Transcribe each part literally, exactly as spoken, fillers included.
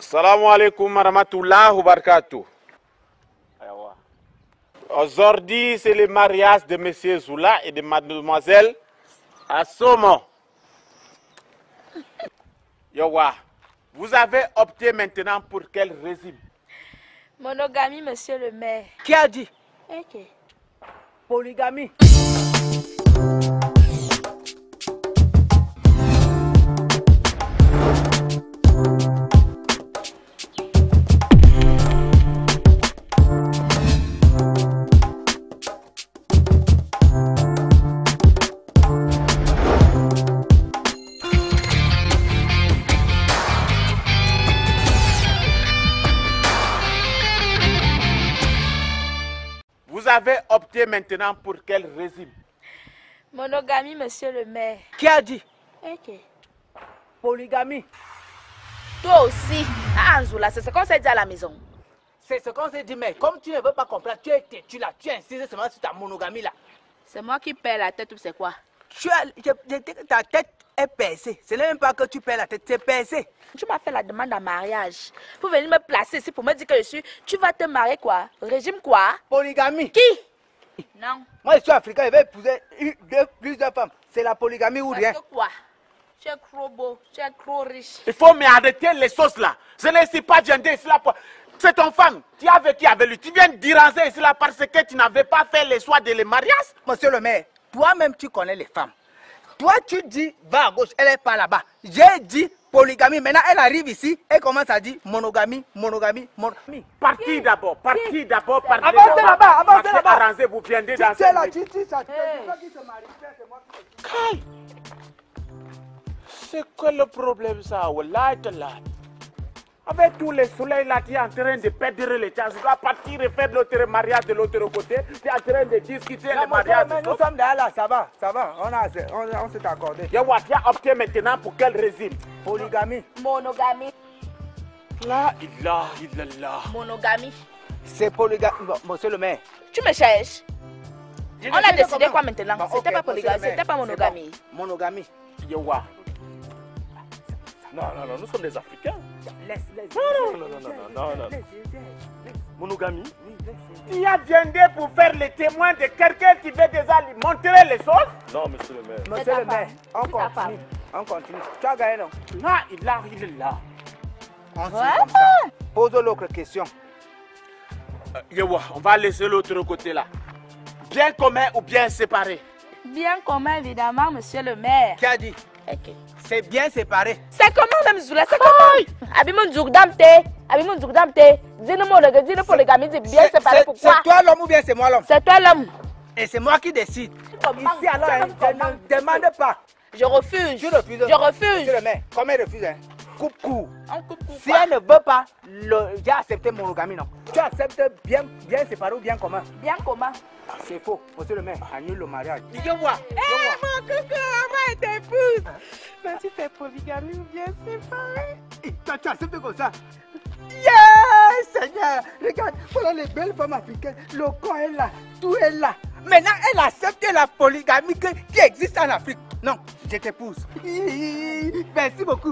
Assalamu alaikum warahmatullahi wabarakatuh. Aujourd'hui, c'est le mariage de M. Zoula et de Mademoiselle Assomo. Yowa, vous avez opté maintenant pour quel régime? Monogamie, monsieur le maire. Qui a dit? Ok. Polygamie. Vous avez opté maintenant pour quel régime? Monogamie, monsieur le maire. Qui a dit? Ok. Polygamie. Toi aussi. Ah, Zoula, c'est ce qu'on s'est dit à la maison. C'est ce qu'on s'est dit, mais comme tu ne veux pas comprendre, tu es têtu là, tu insistes seulement sur ta monogamie là. C'est moi qui perds la tête ou c'est quoi? Tu as, je, je dis que ta tête est percée. Ce n'est même pas que tu perds la tête, c'est percé. Tu m'as fait la demande en mariage. Pour venir me placer ici pour me dire que je suis... Tu vas te marier quoi? Régime quoi? Polygamie. Qui? Non. Moi je suis africain, je vais épouser une, deux, plusieurs femmes. C'est la polygamie ou Parce rien. que quoi? Tu es trop beau, tu es trop riche. Il faut m'arrêter les sauces là. Je ne suis pas viandé ici là. C'est ton femme. Tu as vécu avec lui. Tu viens de déranger ici là parce que tu n'avais pas fait le choix de le mariage. Monsieur le maire, toi-même tu connais les femmes. Toi tu dis va à gauche, elle est pas là-bas. J'ai dit polygamie. Maintenant elle arrive ici et commence à dire monogamie, monogamie, monogamie. Partez d'abord, partez d'abord, partez Avancez là-bas, avancez là-bas. Arrangez, vous viendez dans C'est là, tu dis ça. C'est quoi le problème ça? Wallah, là. Avec tous les soleils là, tu es en train de perdre le temps. Tu dois partir et faire l'autre mariage de l'autre côté. Tu es en train de discuter le mariage. Nous sommes là, là, ça va, ça va. On, a, on, on s'est accordé. Yawa, tu as opté maintenant pour quel régime? Polygamie. Monogamie. La ilaha illallah. Monogamie. C'est polygamie. Bon, monsieur le maire. Tu me cherches? Je On a sais décidé comment. quoi maintenant? Bon, C'était ok, pas polygamie, monsieur le c'était pas maire, monogamie. c'est bon. Monogamie. Yawa. Non, non, non, nous sommes des Africains. Laisse, laisse. Non, non, non, non, non, non, non. Laisse, laisse, laisse. Monogamie. Oui, laisse, laisse. Tu as viendé pour faire le témoin de quelqu'un qui veut déjà lui montrer les choses? Non, monsieur le maire. Monsieur ta le maire, femme. on C'est ta femme. continue. On continue. Tu as gagné, non? La ilaha illallah. On suit Ouais. comme ça. Pose l'autre question. Euh, Yawa, on va laisser l'autre côté là. Bien commun ou bien séparé? Bien commun, évidemment, monsieur le maire. Qui a dit? Ok. C'est bien séparé. C'est comment, même Zoula? C'est comment? Abimon Zougdamte. Abimon Zougdamte. Dis-le-moi, dis-le polygamie, dis bien C'est- séparé. c'est- Pourquoi? C'est toi l'homme ou bien c'est moi l'homme? C'est toi l'homme. Et c'est moi qui décide. Comment? Ici alors, Tu hein, me je comprends? ne demande pas. Je refuse. Tu refuses. Je refuse. Monsieur le maire, comment elle refuse, hein? Coupe court. On coupe coupe. Si elle ne veut pas, le- j'ai accepté monogamie, non? Tu acceptes bien, bien séparé ou bien commun? Bien commun. C'est faux. Monsieur le maire, annule le mariage. Yawa. Eh, mon coucou, maman est épouse. Mais tu fais polygamie ou bien séparé? Et toi, tu acceptes comme ça? Yes, Seigneur! Regarde, voilà les belles femmes africaines. Le corps est là, tout est là. Maintenant, elle accepte la polygamie que- qui existe en Afrique. Non, je t'épouse. Merci beaucoup.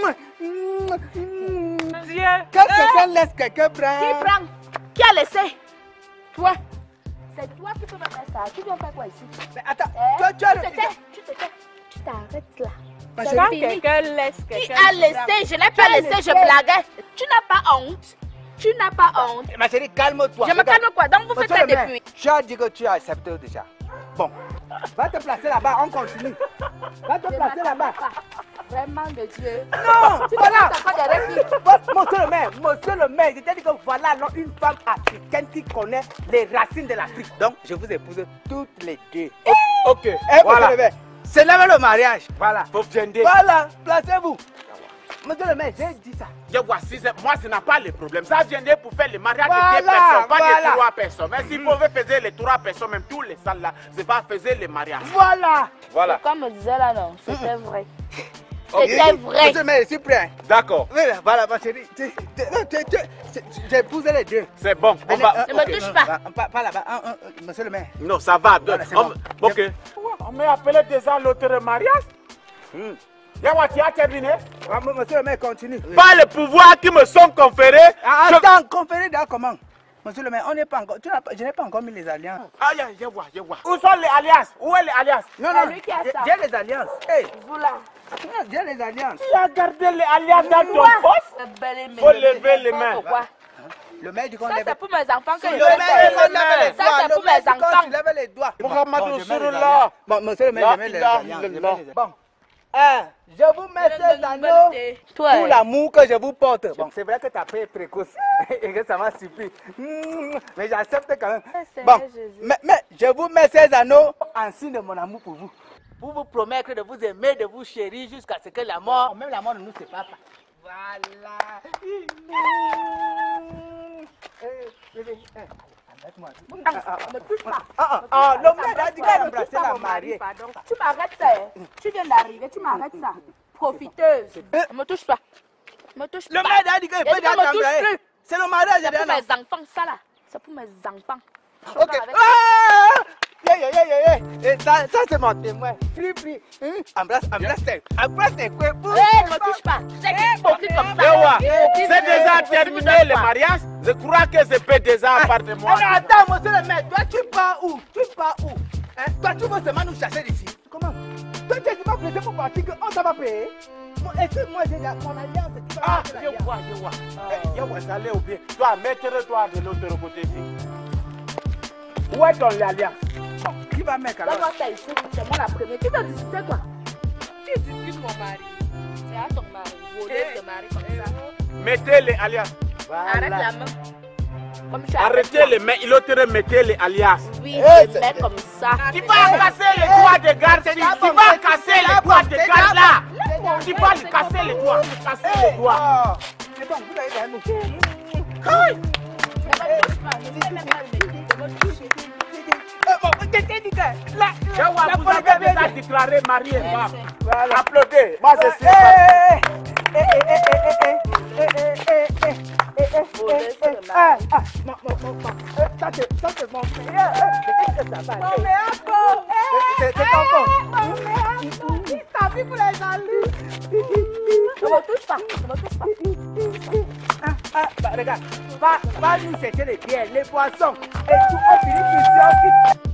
Dieu. Quand quelqu'un laisse quelqu'un Qui prendre. prend? Qui a laissé? Toi. C'est toi qui peux me faire ça. Tu viens faire quoi ici? Mais attends, Eh, toi, tu as tu te le. tais, tu te tais. Tu t'arrêtes là. Ma C'est chérie, fini. Quelqu'un laisse Qui quelqu'un. a laissé? Je n'ai pas as laissé, je laissé. blaguais. Tu n'as pas honte. Tu n'as pas honte. Ma chérie, calme-toi. Je me calme quoi? Donc vous faites Monsieur ça le maire, depuis. tu as dit que tu as accepté déjà. Bon, va te placer là-bas, on continue. Va te Je placer là-bas. m'attends pas. Vraiment de Dieu. Non, Tu voilà. te pas des filles. Monsieur le maire, monsieur le maire, je t'ai dit que voilà alors, une femme africaine qui connaît les racines de l'Afrique. Donc, je vous épouse toutes les deux. Ok, Eh, monsieur voilà. le maire, c'est là le mariage. Voilà. Faut viender. Voilà, placez-vous. Monsieur le maire, j'ai dit ça. Yawa, si c'est- moi, ce n'est pas le problème. Ça viendrait pour faire le mariage de Voilà, deux personnes, pas voilà. de trois personnes. Mais s'il pouvait faire les trois personnes, même tous les salles là, c'est pas faire le mariage. Voilà. Voilà. Comme me disait là, non, c'était vrai. Ok. C'était vrai. Monsieur le maire, je suis prêt. D'accord, Voilà, voilà, ma chérie. Tu- tu- non, tu- tu- tu- J'ai épousé les deux. c'est bon. On Allez, va. euh, Ne me ok, touche non, pas. va- Pas, pas là-bas. Hein, hein, hein, monsieur le maire. Non, ça va. Voilà, c'est On- bon. Ok. On m'a appelé déjà l'autre mariage. Hmm. Yawa, tu as terminé? Ah, monsieur le maire, continue. Par les pouvoirs qui me sont conférés. Ah, je- attends, conféré d'accord comment? Monsieur le maire, on n'est pas encore. Tu n'as pas, je n'ai pas encore mis les alliances. Aïe, aïe, je vois, je vois. Où sont les alliances? Où est les alliances? Non, C'est non, lui qui a j'ai ça. j'ai les alliances. Hey, Vous là. non, j'ai les alliances. Tu as gardé les alliances dans ton Quoi? poste? C'est bel et Faut lever les mains. Pourquoi? Le maire dit qu'on Ça, lève. c'est pour mes enfants que Le je maire fais dit qu'on ça. lève les Ça, doigts. c'est pour Le maire mes dit qu'on enfants. lève les doigts. Mohamedou Bon, je mets les Rasulullah. alliances. Bon, monsieur le maire, La je mets les ilaha alliances. je mets illallah. les- Bon. Eh, je vous mets ces anneaux Toi, pour l'amour que je vous porte. Bon, c'est vrai que tu as pris précoce et que ça m'a suffi. Mmh, mais j'accepte quand même. Seigneur Bon, Jésus. mais, mais je vous mets ces anneaux en signe de mon amour pour vous. Pour vous promettre de vous aimer, de vous chérir jusqu'à ce que la mort, même la mort ne nous sépare pas. Voilà. Eh, bébé, eh, arrête-moi. Ah, ah, Ne touche pas. ah, ah, ah, le maire a dit qu'elle embrassait la mariée. Pardon. Tu m'arrêtes ça. hein. Tu viens d'arriver, tu m'arrêtes ça. Profiteuse. Ne me touche pas. Ne me touche Le pas. maire a dit qu'il Et peut tu déjà me touches t'embrasser. plus. C'est le mariage C'est de pour un mes enfants, ça là. C'est pour mes enfants. Je Ok. parle avec- Ah! Yeah, yeah, yeah, yeah, yeah. Et ça, ça c'est mon témoin. Free, free. Hein? Embrasse, embrasse tes, embrasse tes couilles. Hé, ne me touche pas. C'est qui hypocrite comme ça. Yawa, Hypocrite. c'est déjà Je terminé vous donne le pas. mariage. Je crois que je peux déjà partir de moi. Alors attends, monsieur le maire, toi tu pars où? Tu pars où? Hein? Toi tu veux seulement nous chasser d'ici? Comment? Toi tu es pas prêté pour partir qu'on t'a pas payé? Moi, est-ce que moi j'ai la- mon alliance? Tu vas Ah, mettre je l'alliance. vois, je vois. Eh, Yawa, ça allait ou bien. Toi, mets-toi de l'autre côté ici. Où est ton alliance? Bon, qui va mettre alors? Donne-moi ça ici. C'est moi la première. Tu veux discuter quoi? Tu discutes mon mari. C'est à ton mari. Voler ce mari comme ça. Mettez les alliances. Arrête la main. Comme je suis Arrêtez avec les mains, il autre mettez les alliances. toi. Oui, Eh, je mets comme ça. Tu vas casser les doigts de garde, tu vas casser les doigts de garde là. Tu vas lui casser les doigts, casser les doigts. Ah, c'est bon, vous avez derrière nous. Ne me touche pas. Ne fais même pas le métier. Ne me touche pas. Euh, bon, je t'ai dit que la, Yawa, la vous police avez déjà avait dit- déclaré marié. va. Voilà. Applaudez. Moi, je suis. Eh, eh, eh, eh, eh, eh, eh, eh, eh, eh, eh, eh, eh, Voler eh, le eh, mari. ah, ah, non, non, non, non. Eh, ça, c'est- ça, c'est mon frère. Eh, eh, qu'est-ce que ça va aller? C'est- c'est ton compte. Ne me touche pas. Ne me touche pas. Ah, ah, bah, regarde, va, va nous chercher les bières, les poissons, et tout, on finit ici, on quitte.